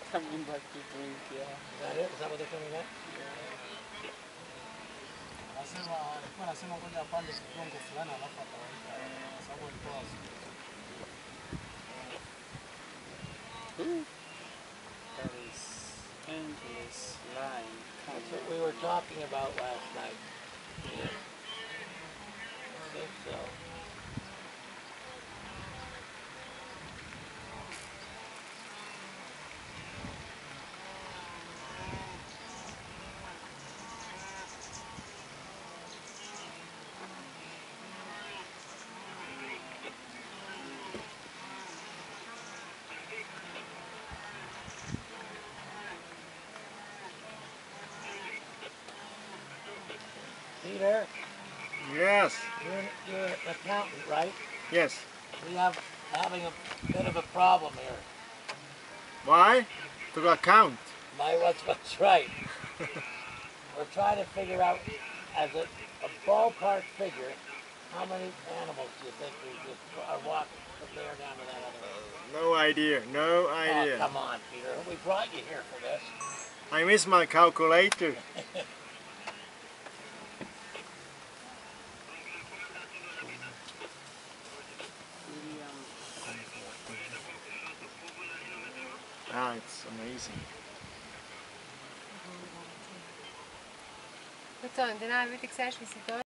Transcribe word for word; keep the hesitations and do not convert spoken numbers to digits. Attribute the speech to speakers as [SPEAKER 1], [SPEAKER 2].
[SPEAKER 1] Coming back to drink, yeah.
[SPEAKER 2] Is that it? Is that what they're coming back?
[SPEAKER 3] Anasema alikuwa anasema ngoja apande kigongo fulani alafu atawaita kwa sababu alikuwa
[SPEAKER 1] That is endless line.
[SPEAKER 2] That's what we were talking about last night. Yeah. I think so. Peter,
[SPEAKER 4] Yes.
[SPEAKER 2] you're, you're an accountant, right?
[SPEAKER 4] Yes.
[SPEAKER 2] We have having a bit of a problem here.
[SPEAKER 4] Why? To account.
[SPEAKER 2] My, what's, what's right? We're trying to figure out, as a, a ballpark figure, how many animals do you think we just are walking from there down to that other end?
[SPEAKER 4] No idea. No
[SPEAKER 2] Oh,
[SPEAKER 4] idea.
[SPEAKER 2] come on, Peter. We brought you here for this.
[SPEAKER 4] I miss my calculator. Ah, it's amazing.
[SPEAKER 5] Então, de nada, vai ter que ser